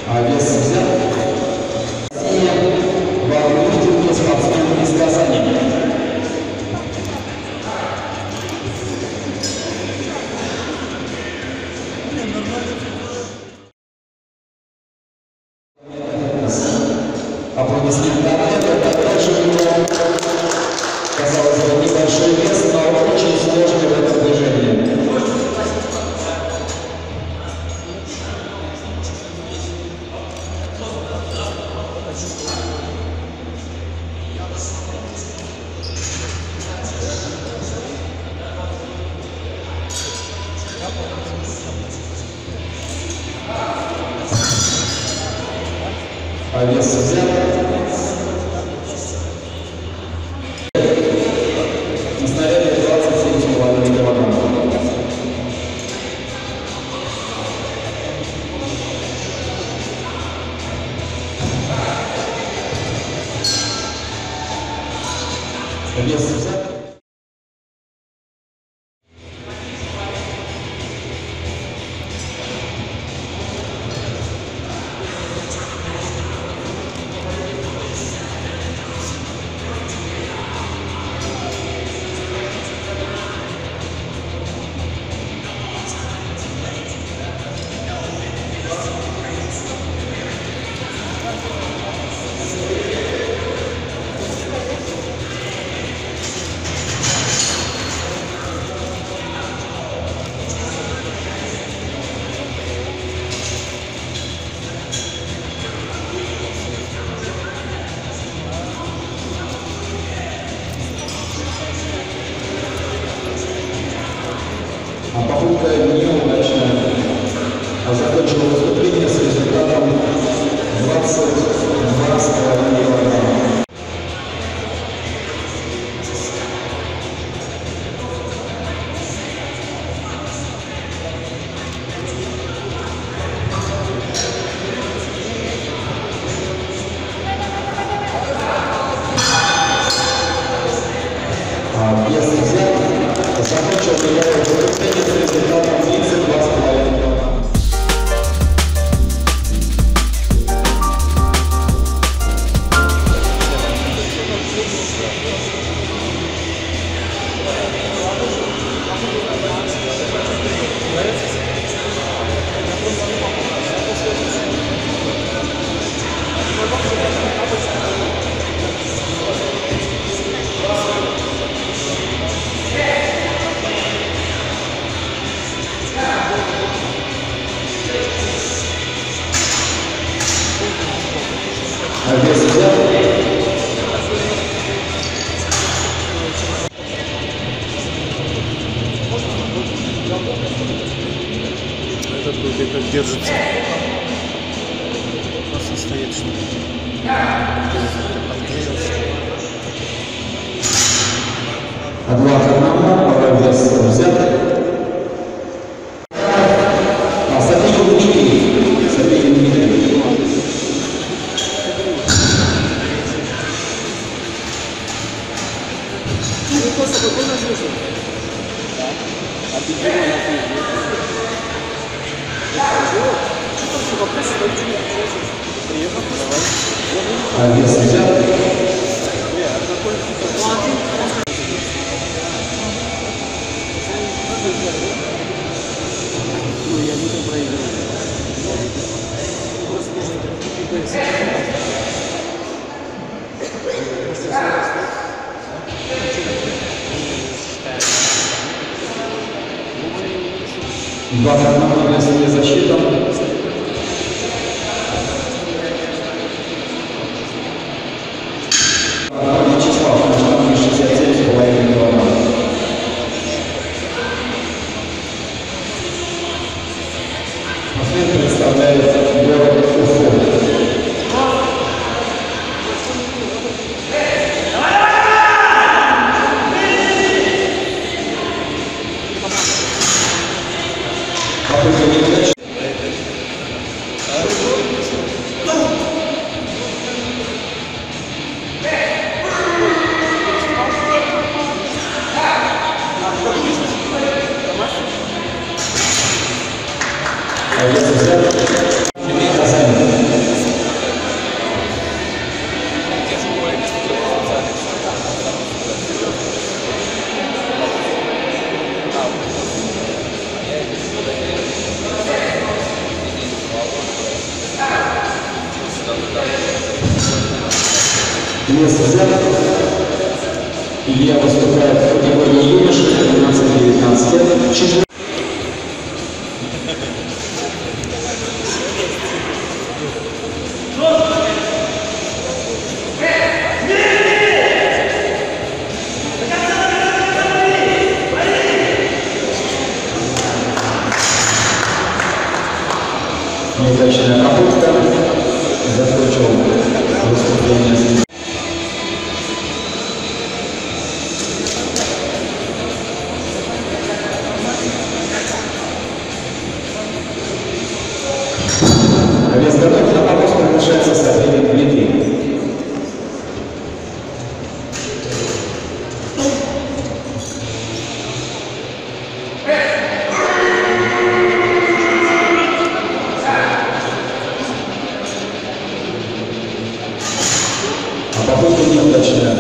А вес взят. В армрестлинге спортсмен из Казани. Аплодисменты атлета. Также у него, казалось бы, небольшой вес, но очень сложный в этом движении. А вес взят. На снаряде 27,5 килограмм. Вес взят. А попытка неудачная. Закончила выступление с результатом 22,5 килограмма. Вес взят. Закончил выступление с результатом 32,5 килограмма. А вес взят. Этот вроде как держится. Просто стоит, что ли. А 2-1, вес взят. Сабинин Дмитрий. Сабинин Дмитрий. Просто спокойно слушай. А ты чего на кухне? Что вопрос, приехал, давай. А вес взят. Ну, я не проиграю. Просто нужно 2-1 весовая защита. Вячеслав, на штанге 67,5 килограмм. Спортсмен представляет город Уфу. Попытка неудачная. Вес взят. Илья выступает в категории юноши 12-19 лет. Неудачная попытка. Закончил выступление. Вес готов, на помост приглашается соперник Дмитрий. А попытка неудачная.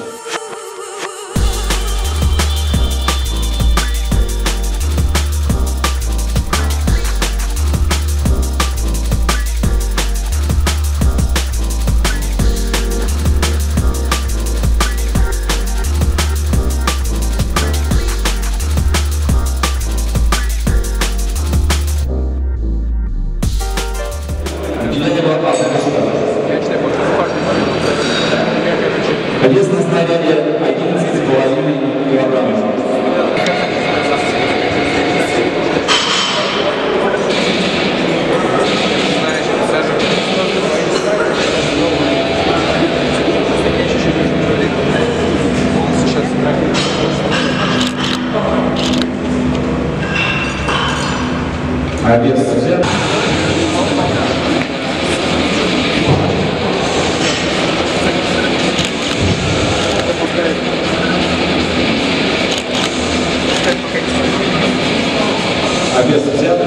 Вес на снаряде 11,5 килограммов. А вес взят. А вес взят.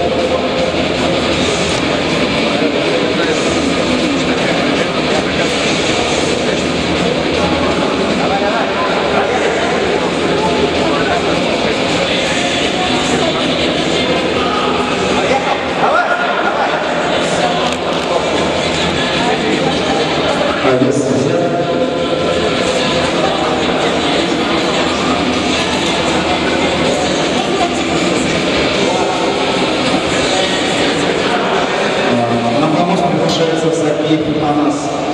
А вес взят. На помост приглашается Сергей Анас.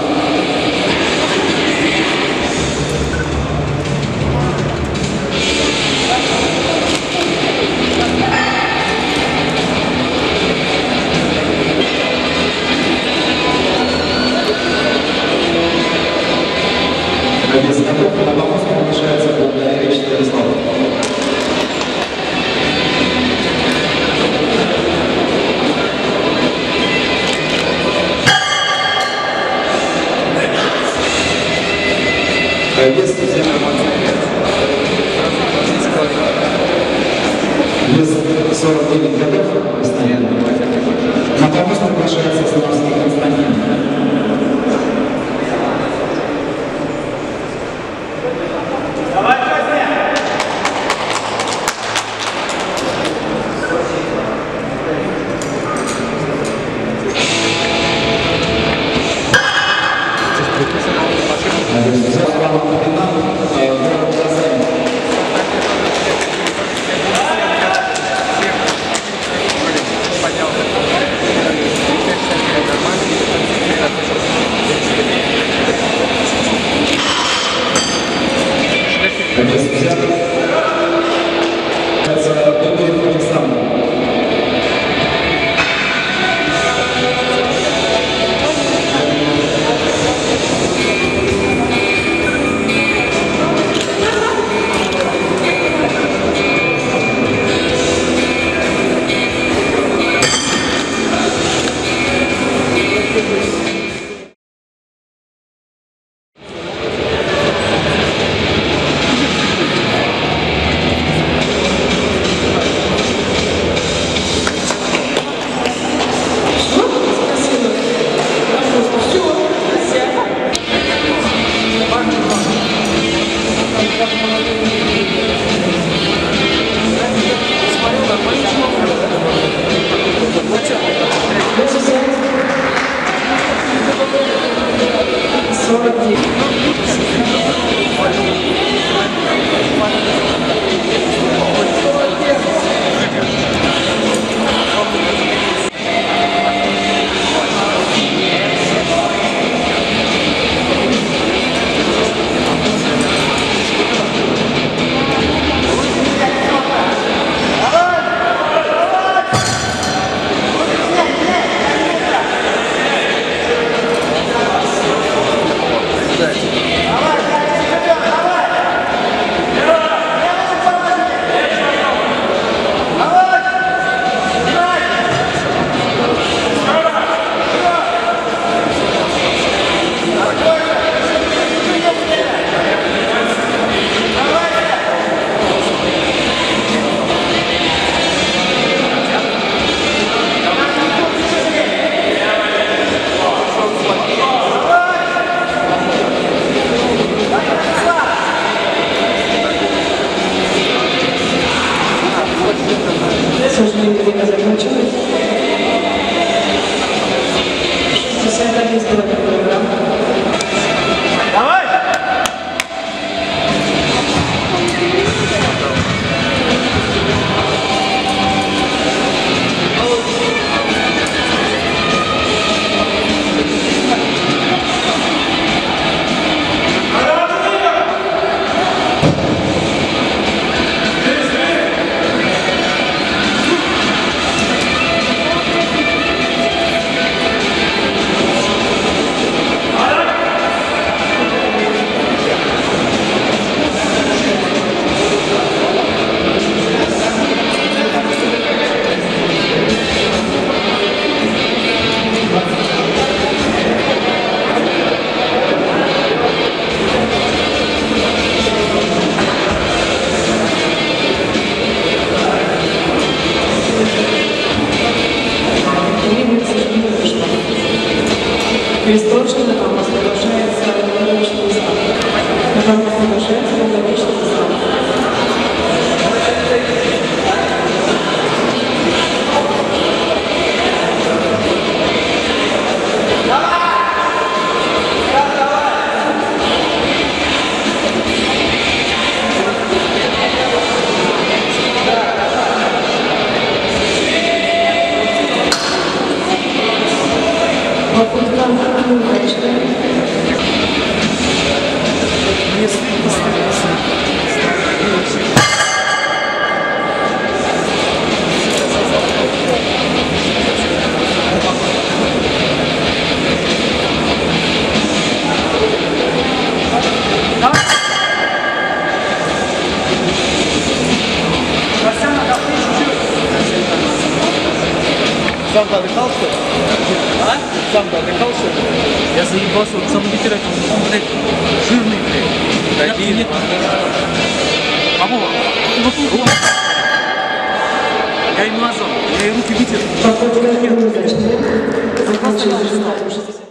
Вес готов, на помост приглашается Болгаревич Станислав. Вес взят. Вес 49 годов. На помост приглашается Славский Константин. 49. К сожалению, время закончилось. 61 килограмм. Давай! Пересторожно у нас продолжается логичный знак. У нас продолжается логичный знак. Сам отдыхал, что ли? А? Сам отдыхал, что ли? Я заебался, вот сам ветерок, он, блядь, жирный, блядь. Какие? А вот, я ему назвал, я ей руки вытер. Попытка неудачная. Закончилась результатом 60.